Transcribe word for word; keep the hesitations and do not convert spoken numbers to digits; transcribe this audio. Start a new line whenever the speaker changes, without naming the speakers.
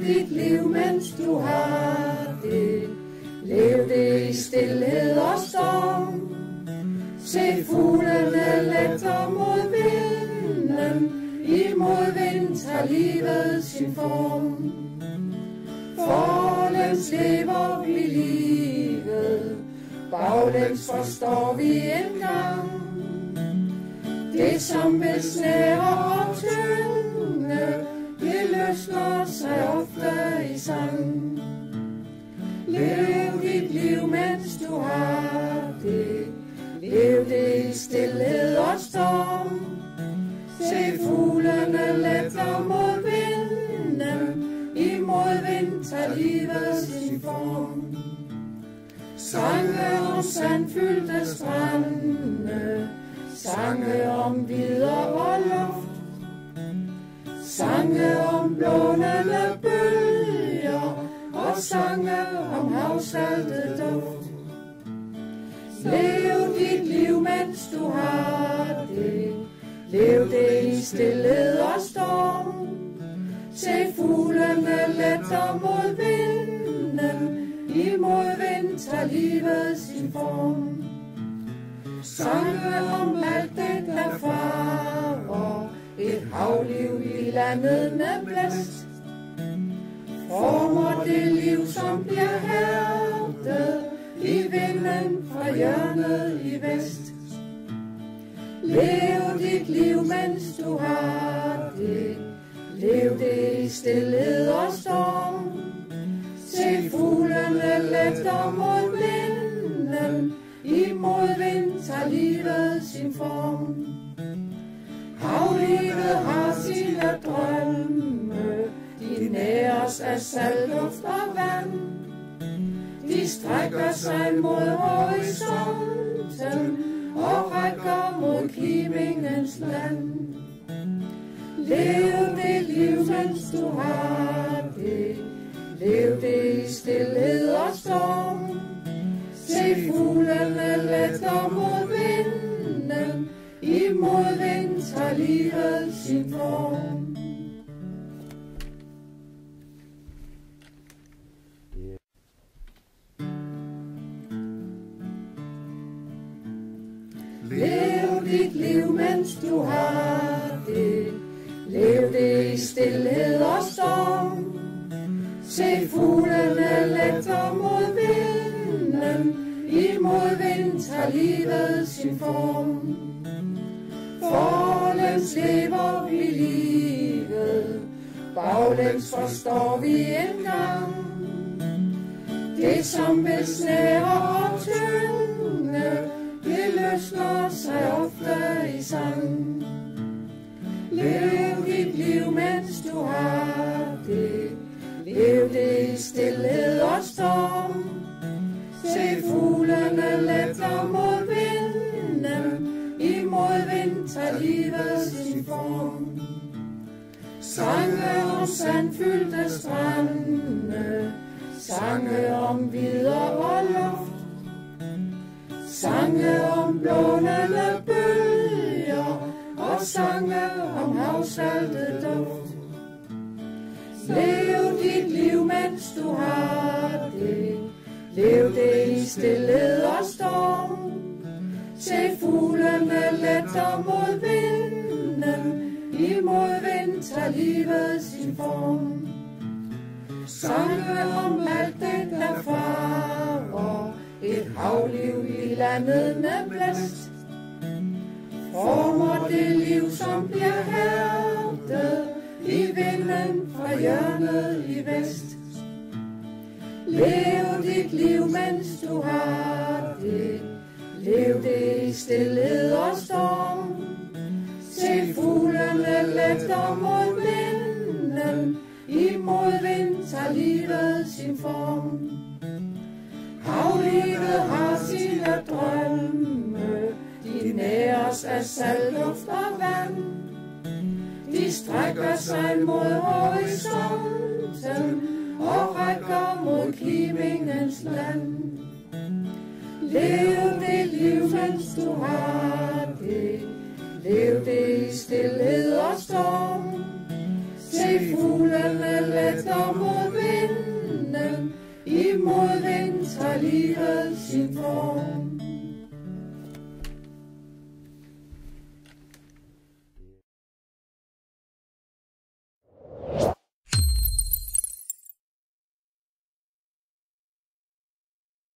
dit liv, mens du har det. Lev det i stillhed og storm. Se fuglene letter mod vinden. Imod vind tager livet sin form. Forlæns lever vi livet. Baglæns forstår vi engang. Det som vil snære og tynge, det løsner sig ofte i sang. Lev dit liv, mens du har det. Lev det i stillhed og storm. Se fuglene letter mod vinden. Imod vind tager livet sin form. Sange om sandfyldte strande. Sange om vidder og luft. Sange om blånende bølger. Og sange om havsaltet duft. Lev dit liv, mens du har det. Lev det i stillhed og storm. Se fuglene letter mod vinden. Imod vind tager livet sin form. Sange om alt det, der farver. Et havliv i landet med blæst. Former det liv, som bliver hærdet i vinden fra hjørnet i vest. Lev dit liv, mens du har det. Lev det i stillhed og storm. Se fuglene letter mod vinden. Imod vind tager livet sin form. Havlivet har sine drømme. De næres af saltluft og vand. De strækker sig mod horisonten og rækker mod Kimingens land. Lev det liv, mens du har det. Lev det i stillhed og storm. Se fuglene letter mod vinden. Imod vind tager livet sin form. Lev dit liv, mens du har det. Lev det i stillhed og storm. Se fuglene letter mod vinden. Imod vind tager livet sin form. Forlæns lever vi livet. Baglæns forstår vi engang. Det som vil snære og tynge, det løsner sig ofte i sang. Lev dit liv, mens du har det. Lev det i stillhed og storm. Se fuglene letter mod vinden. Imod vind tager livet sin form. Sange om sandfyldte strande. Sange om vidder og luft. Sange om blånende bølger. Og sange om havsaltet duft. Lev dit liv, mens du har det. Lev det i stillhed og storm. Se fuglene letter mod vinden. Imod vind tager livet sin form. Sange om alt det, der farver. Et havliv i landet med blæst. Former det liv, som bliver hærdet i vinden fra hjørnet i vest. Lev dit liv, mens du har det. Lev det i stillhed og storm. Se fuglene letter mod vinden. Imod vind tager livet sin form. Havlivet har sine drømme. De næres af saltluft og vand. De strækker sig mod horisonten og rækker mod Kimingens land. Lev det liv, mens du har det. Lev det i stillhed og storm. Se fuglene letter mod livet sin form.